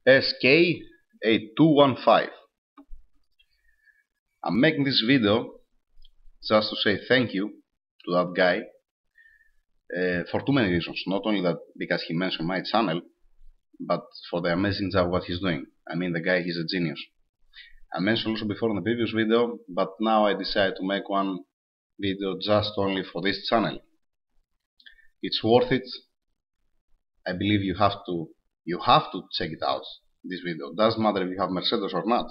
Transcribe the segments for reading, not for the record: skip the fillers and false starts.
SK8215. I'm making this video just to say thank you to that guy for too many reasons. Not only that because he mentioned my channel, but for the amazing job what he's doing. I mean, the guy, he's a genius. I mentioned also before in the previous video, but now I decided to make one video just only for this channel. It's worth it. I believe you have to check it out. This video doesn't matter if you have Mercedes or not.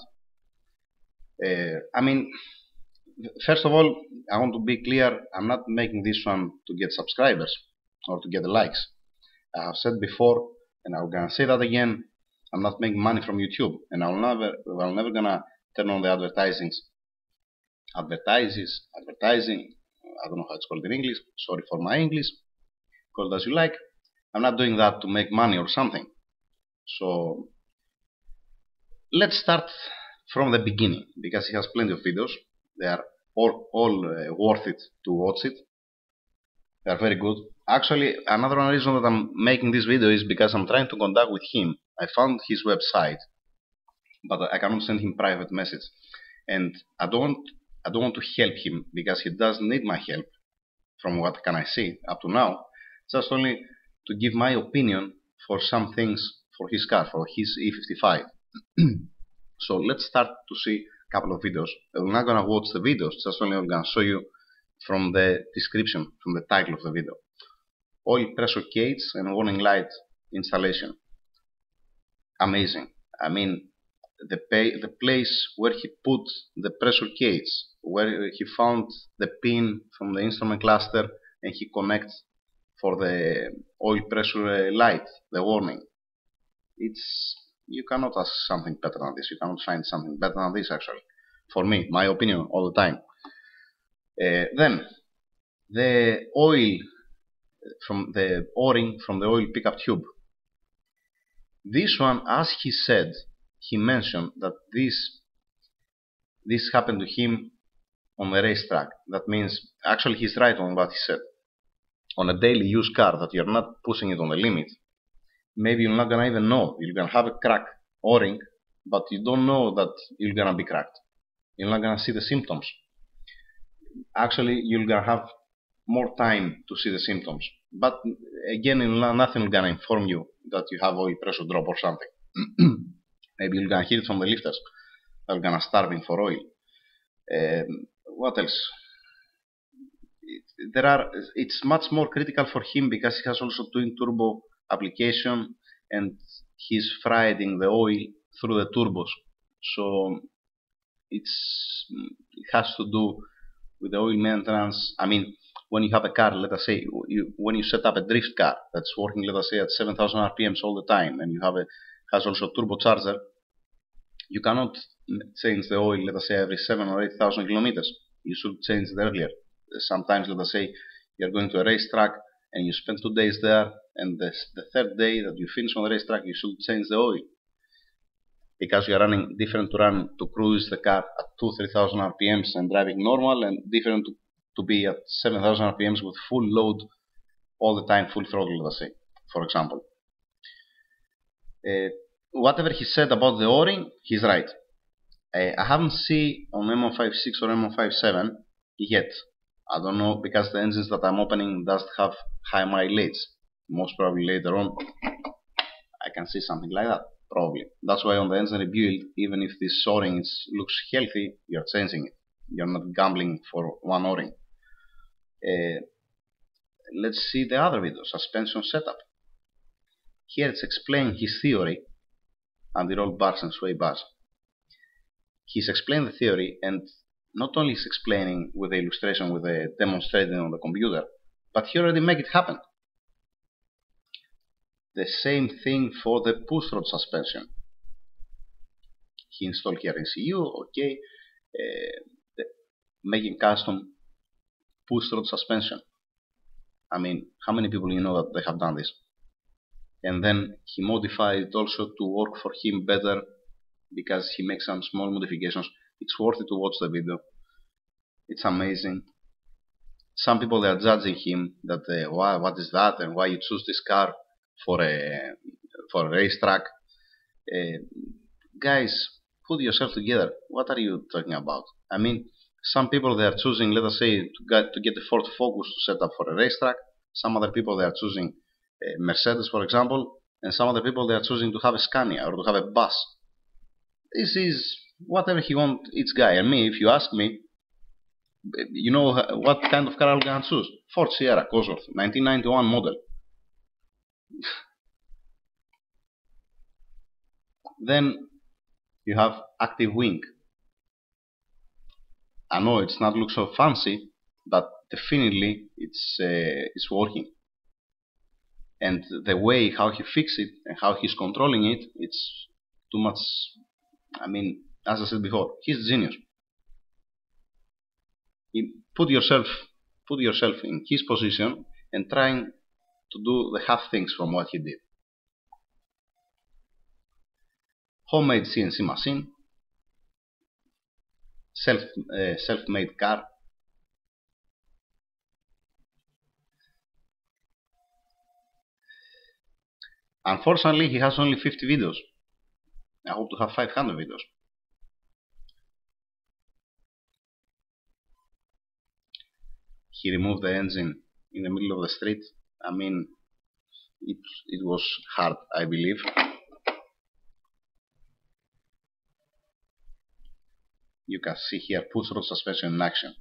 I mean, first of all, I want to be clear. I'm not making this one to get subscribers or to get likes. I have said before, and I'm gonna say that again. I'm not making money from YouTube, and I'm never gonna turn on the advertising. I don't know how it's called in English. Sorry for my English. Call it as you like. I'm not doing that to make money or something. So let's start from the beginning, because he has plenty of videos. They are all worth it to watch it. They are very good. Actually, another reason that I'm making this video is because I'm trying to contact with him. I found his website, but I cannot send him private message, and I don't want to help him because he doesn't need my help. From what can I see up to now, just only to give my opinion for some things for his car, for his E55. So let's start to see a couple of videos. I'm not gonna watch the videos, just only I'm gonna show you from the description, from the title of the video. Oil pressure gauge and warning light installation. Amazing. I mean, the place where he put the pressure gauge, where he found the pin from the instrument cluster and he connects for the oil pressure light, the warning. You cannot ask something better than this. You cannot find something better than this, actually. For me, my opinion, all the time. Then the oil from the O-ring from the oil pickup tube. This one, as he said, he mentioned that this happened to him on the racetrack. That means, actually, he's right on what he said. On a daily use car that you're not pushing it on the limit, maybe you're not gonna even know. You're gonna have a crack O-ring, but you don't know that you're gonna be cracked. You're not gonna see the symptoms. Actually, you're gonna have more time to see the symptoms. But again, nothing is gonna inform you that you have oil pressure drop or something. Maybe you're gonna hear it from the lifters that are gonna starving for oil. What else? It's much more critical for him because he has also twin turbo application and he's frying the oil through the turbos. So it has to do with the oil maintenance. I mean, when you have a car, let us say, when you set up a drift car that's working, let us say, at 7,000 RPMs all the time, and you have has also a turbocharger, you cannot change the oil, let us say, every 7,000 or 8,000 kilometers. You should change it earlier. Sometimes, let us say, you're going to a racetrack and you spend 2 days there, and the third day that you finish on the racetrack, you should change the oil because you are running different to cruise the car at 2,000-3,000 RPMs and driving normal, and different to be at 7,000 RPMs with full load all the time, full throttle, let's say, for example. Whatever he said about the O-ring, he's right. I haven't seen on M156 or M157 yet. I don't know, because the engines that I'm opening doesn't have high mileage. Most probably later on I can see something like that, probably. That's why on the engine rebuild, even if this O-ring looks healthy, you're changing it. You're not gambling for one O-ring. Let's see the other video, suspension setup. Here it's explaining his theory, anti-roll bars and sway bars. He's explained the theory, and not only is explaining with the illustration, with the demonstrating on the computer, but he already make it happen. The same thing for the push rod suspension. He installed here ECU, okay, making custom push rod suspension. I mean, how many people you know that they have done this? And then he modified it also to work for him better, because he makes some small modifications. It's worth it to watch the video. It's amazing. Some people, they are judging him that what is that and why you choose this car for a racetrack. Guys, put yourself together. What are you talking about? I mean, some people they are choosing, let us say, to get the Ford Focus to set up for a racetrack. Some other people they are choosing Mercedes, for example, and some other people they are choosing to have a Scania or to have a bus. This is whatever he wants each guy. And me, if you ask me, you know what kind of car I'm gonna choose? Ford Sierra Cosworth, 1991 model. Then you have active wing. I know it's not look so fancy, but definitely it's working. And the way how he fixed it and how he's controlling it, it's too much. I mean, as I said before, he's genius. Put yourself in his position and trying to do the half things from what he did. Homemade CNC machine, self-made car. Unfortunately, he has only 50 videos. I hope to have 500 videos. He removed the engine in the middle of the street. I mean, it was hard, I believe. You can see here push rod suspension in action.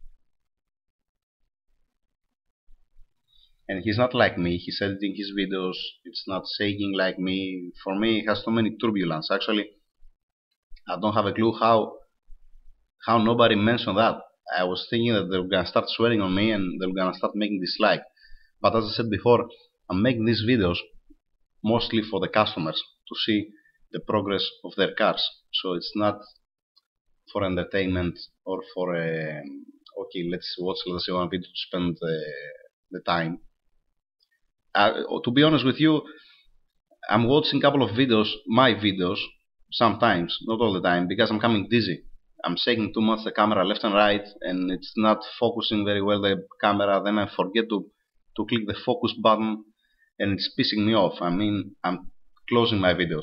And he's not like me. He said in his videos it's not shaking like me. For me, it has so many turbulence. Actually, I don't have a clue how nobody mentioned that. I was thinking that they were gonna start swearing on me and they were gonna start making dislike. But as I said before, I'm making these videos mostly for the customers to see the progress of their cars. So it's not for entertainment or for okay, let's say one video to spend the time. To be honest with you, I'm watching a couple of videos, my videos, sometimes, not all the time, because I'm coming dizzy. I'm shaking too much the camera left and right, and it's not focusing very well the camera. Then I forget to click the focus button, and it's pissing me off. I mean, I'm closing my videos.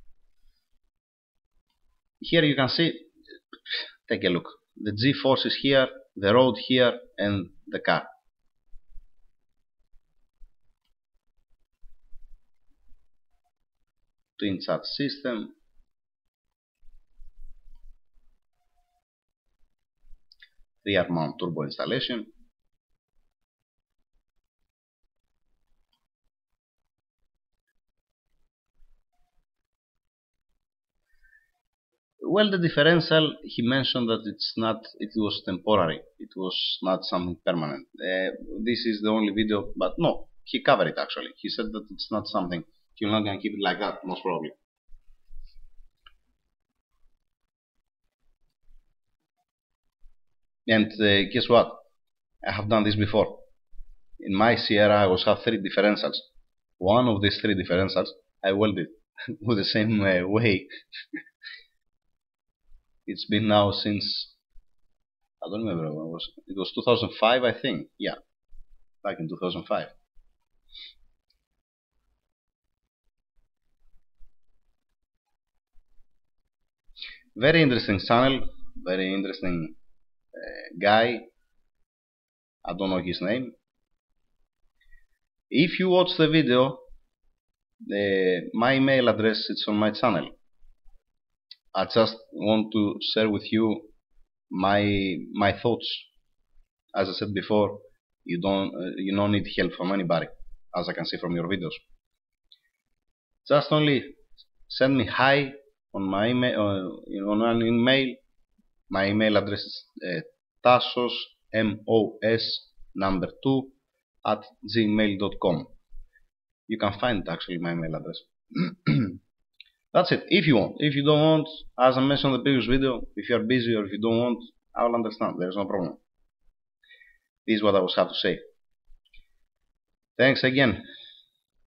Here you can see, take a look. The G-force is here, the road here, and the car. Twin chat system. Rear mount turbo installation. Well, the differential, he mentioned that it was temporary. It was not something permanent. This is the only video, but no, he covered it actually. He said that it's not something, you're not gonna keep it like that, most probably. And guess what? I have done this before. In my Sierra, I was have 3 differentials. One of these 3 differentials, I welded with the same way. It's been now since, I don't remember when it was. It was 2005, I think. Yeah, back in 2005. Very interesting channel, very interesting guy. I don't know his name. If you watch the video, my email address is on my channel. I just want to share with you my thoughts. As I said before, you don't need help from anybody, as I can see from your videos. Just only send me hi on my email, on an email. My email address is tasos number 2 at gmail.com. You can find actually my email address. That's it. If you want. If you don't want, as I mentioned in the previous video, if you are busy or if you don't want, I will understand. There is no problem. This is what I was have to say. Thanks again.